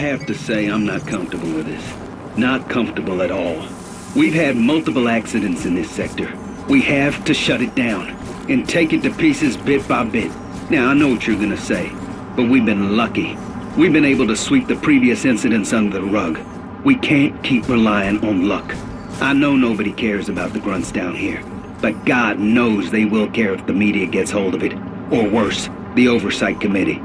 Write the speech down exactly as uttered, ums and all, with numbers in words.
have to say I'm not comfortable with this. Not comfortable at all. We've had multiple accidents in this sector. We have to shut it down and take it to pieces bit by bit. Now, I know what you're gonna say, but we've been lucky. We've been able to sweep the previous incidents under the rug. We can't keep relying on luck. I know nobody cares about the grunts down here, but God knows they will care if the media gets hold of it. Or worse, the Oversight Committee.